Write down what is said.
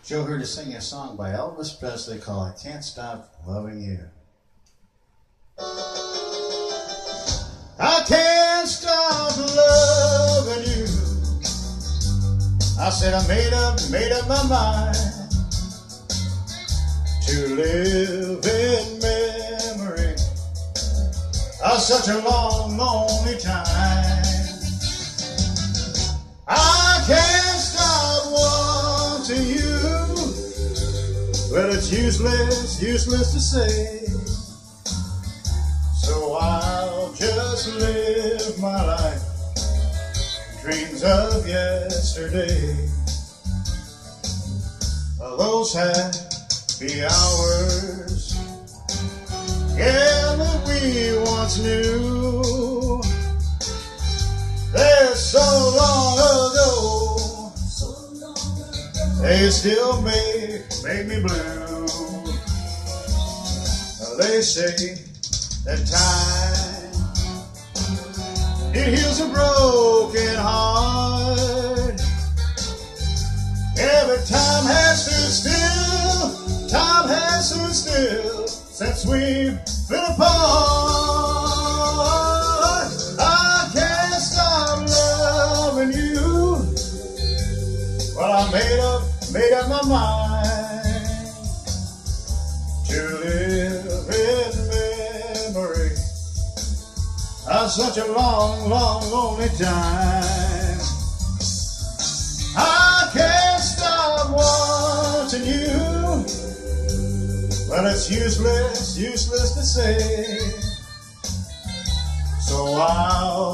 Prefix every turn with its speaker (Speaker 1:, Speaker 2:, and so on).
Speaker 1: Joe heard us sing a song by Elvis Presley called I Can't Stop Loving You. I can't stop loving you. I said I made up my mind to live in memory of such a long, lonely time. I can't stop wanting you, but it's useless to say. So I'll just live my life, dreams of yesterday. Those happy hours, yeah, that we once knew. They're so long ago, they still make me blue. They say that time, it heals a broken heart. Every time has stood still, time has stood still since we've been apart. I can't stop loving you. Well, I made up my mind to live in memory of such a long, long, lonely time. I can't stop wanting you, but it's useless to say. So I'll